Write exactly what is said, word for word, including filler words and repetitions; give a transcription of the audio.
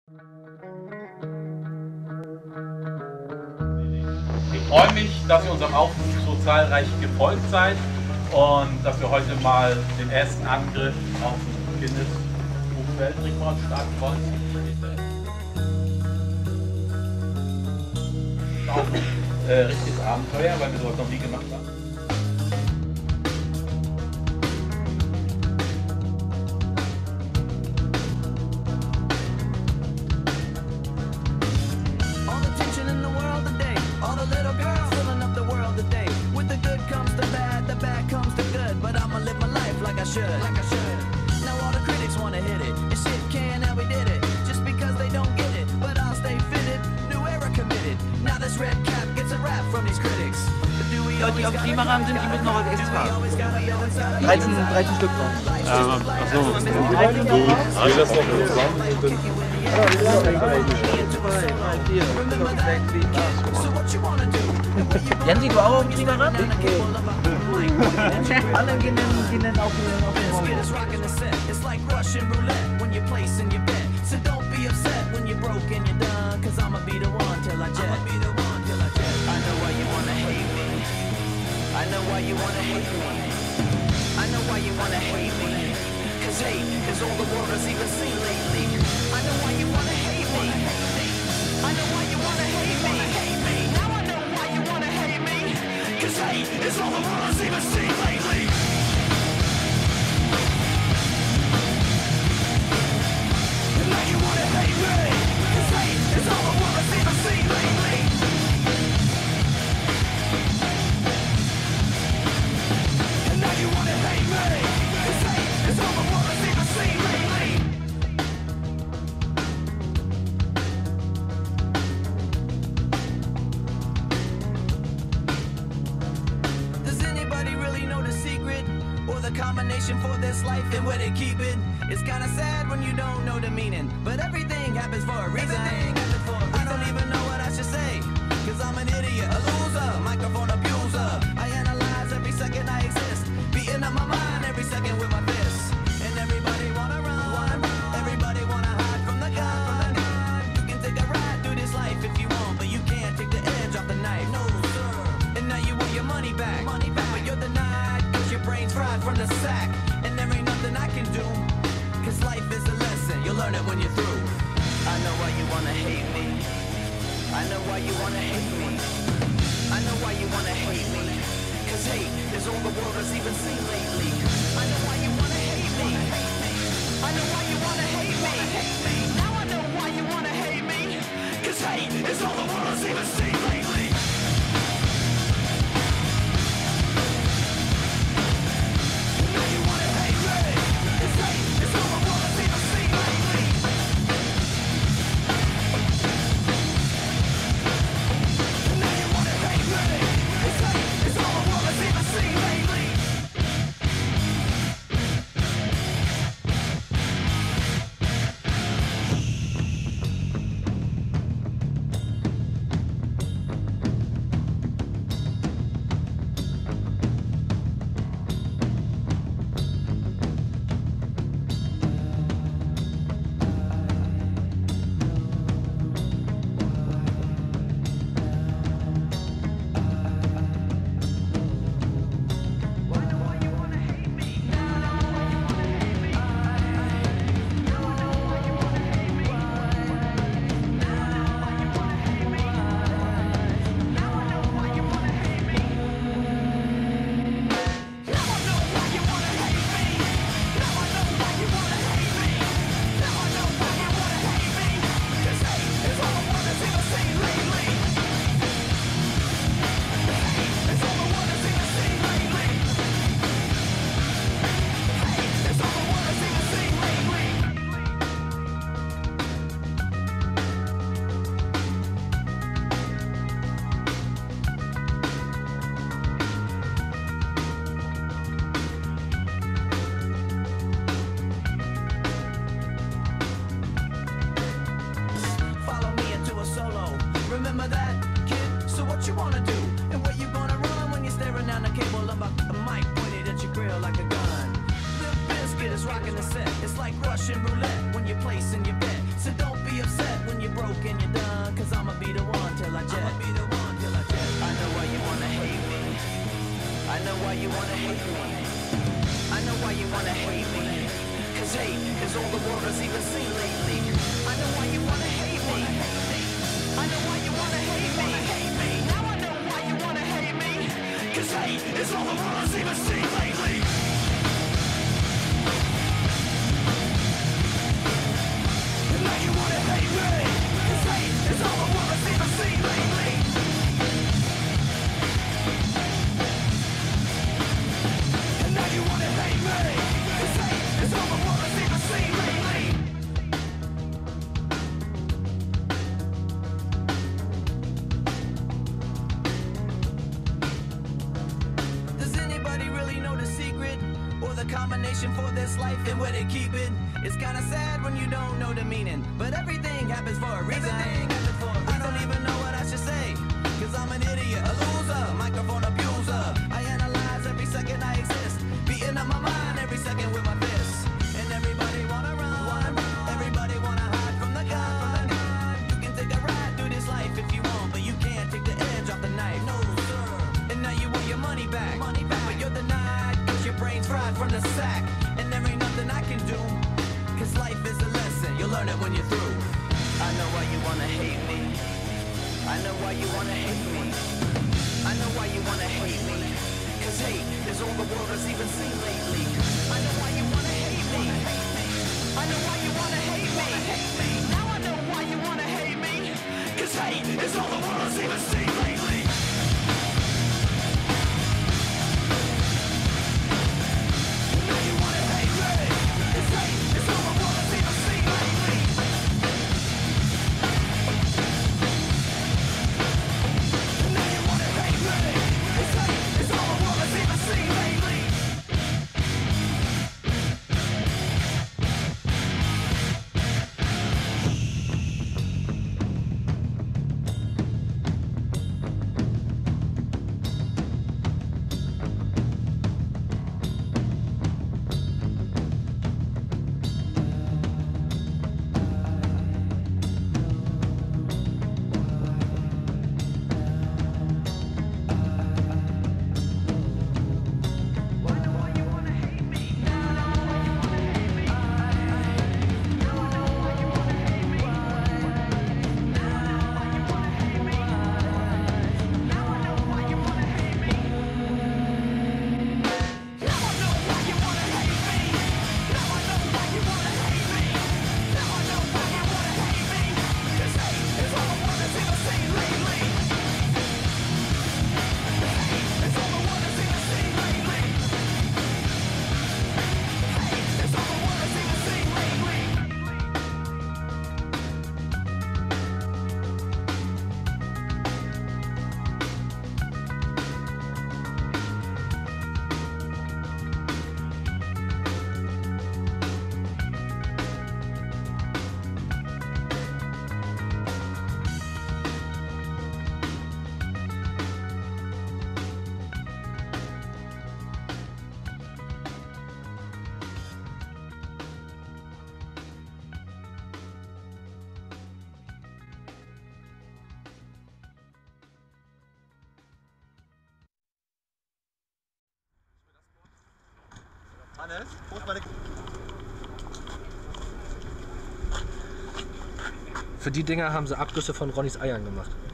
Ich freue mich, dass ihr unserem Aufruf so zahlreich gefolgt seid und dass wir heute mal den ersten Angriff auf den Guinness-Buch-Weltrekord starten wollen. Auch ein äh, richtiges Abenteuer, weil wir sowas noch nie gemacht haben. Should. Like I should. Now all the critics wanna hit it. And shit can, and we did it. Just because they don't get it. But I'll stay fitted. New era committed. Now this red cap gets a rap from these critics. Ja, die auf Klimaran sind, die müssen noch extra. dreizehn, dreizehn Stück noch. Ja, achso. Geht das noch zusammen? Jensi, du auch auf dem Klimaran? Alle gehen dann auf den Raum. It's like Russian roulette when you're placing your bet. So don't be upset when you're broke and you're done. Cause I'ma be the one till I jet. I'ma be the one till I jet. I know why you wanna hate me. I know why you wanna hate me. I know why you wanna hate me. Cause hate is all the world has even seen lately. I know why you wanna hate me. I know why you wanna hate me. Now I know why you wanna hate me. Cause hate is all the world has even seen lately. Now you wanna hate me. Cause hate is all the world has even seen lately. And now you wanna hate me. Cause hate is all the world has even seen lately. Does anybody really know the secret? Or the combination for this life and where they keep it? It's kinda sad when you don't know the meaning. But everything happens for a reason. I don't even know what I should say. Cause I'm an idiot, a loser, microphone abuser. I analyze every second I exist. Beating up my mind every second with my fists. And everybody wanna run, everybody wanna hide from the gun. You can take a ride through this life if you want, but you can't take the edge off the knife. No sir. And now you want your money back, money back. But you're denied cause your brain's fried from the sack. And there ain't nothing I can do. Cause life is a lesson, you'll learn it when you're through. I know why you wanna hate me. I know why you wanna hate me. I know why you wanna hate me. Cause hate is all the world has even seen lately. I know why you wanna hate me. I know why you wanna hate me. Now I know why you wanna hate me. Cause hate is all the world has even seen lately. Now you wanna hate me. Cause hate is all the world has even seen lately. Now you wanna hate me. Cause hate is all the world has even seen lately. Rocking the set, it's like Russian roulette when you're placing your bet. So don't be upset why you wanna hate me. I know why you wanna hate me. Cause hate is all the world has even seen lately. I know why you wanna hate me. I know why you wanna hate me. Now I know why you wanna hate me. Cause hate is all the world has even seen lately. And now you wanna hate me. Cause hate is all the world has even seen lately. And now you wanna hate me. Cause hate is all the world has even seen lately. Does anybody really know the secret or the combination for this life and where they keep it? It's kinda sad when you don't know the meaning, but everything happens for a reason. I don't even know what I should say, cause I'm an idiot, a loser, microphone abuser. I analyze every second I exist, beating up my mind every second with my fists. And everybody wanna run, everybody wanna hide from the gun. You can take a ride through this life if you want, but you can't take the edge off the knife. No, sir. And now you want your money back, money back. But you're denied, cause your brain's fried from the sack. And there ain't nothing I can do, cause life is a lesson, you'll learn it when you're through. I know why you wanna hate me. I know why you wanna hate me. I know why you wanna hate me. Cause hate is all the world has even seen lately. I know why you wanna hate me. I know why you wanna hate me. Now I know why you wanna hate me. Cause hate is all the world has even seen lately. Now you wanna hate me. Cause hate is all the world has even seen lately. Now you wanna hate me. Cause hate is all the world has even seen lately. Hannes, wo ist meine... Für die Dinger haben sie Abgüsse von Ronnys Eiern gemacht.